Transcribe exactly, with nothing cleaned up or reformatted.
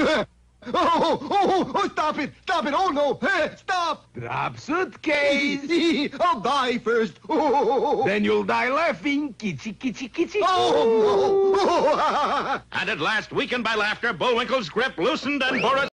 Oh, oh, oh, oh, stop it! Stop it! Oh, no! Hey, stop! Drop suitcase. I'll die first. Oh, Then you'll die laughing. Kitty, kitty, kitty. oh no! And at last, weakened by laughter, Bullwinkle's grip loosened and Boris